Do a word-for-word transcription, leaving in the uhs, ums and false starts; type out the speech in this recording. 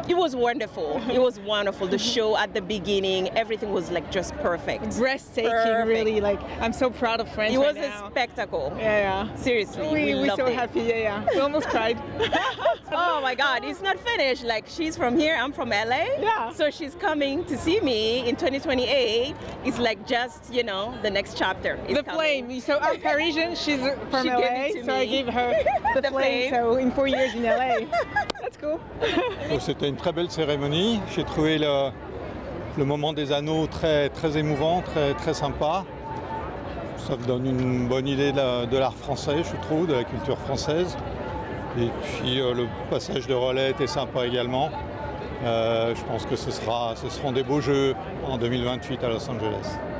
It was wonderful. It was wonderful. The show at the beginning, everything was like just perfect. Breathtaking, Perfect. really. Like, I'm so proud of France It was right a now. spectacle. Yeah, yeah. Seriously, We, we we're loved so it. happy, yeah, yeah. We almost cried. Oh my God, it's not finished. Like, she's from here, I'm from L A. Yeah. So she's coming to see me in twenty twenty-eight. It's like just, you know, the next chapter. is The coming. flame. So I'm Parisian, she's from She L A, gave it to so I me. gave her the, The flame, flame. so in four years in L A. That's cool. Donc, c'était une très belle cérémonie. J'ai trouvé le, le moment des anneaux très, très émouvant, très, très sympa. Ça me donne une bonne idée de, la- de l'art français, je trouve, de la culture française. Et puis euh, le passage de relais était sympa également. Euh, je pense que ce sera, ce seront des beaux jeux en deux mille vingt-huit à Los Angeles.